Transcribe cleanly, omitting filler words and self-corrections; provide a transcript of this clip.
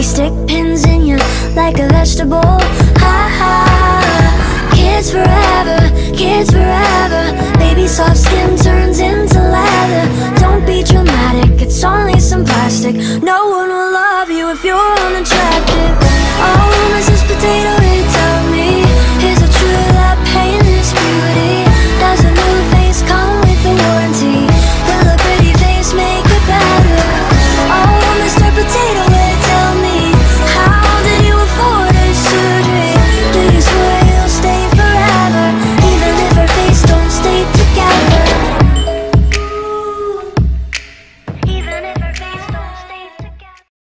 stick pins in you like a vegetable. Ha ha. Kids forever, kids forever. Baby soft skin turns into leather. Don't be dramatic, it's only some plastic. No one will love you if you're on the track.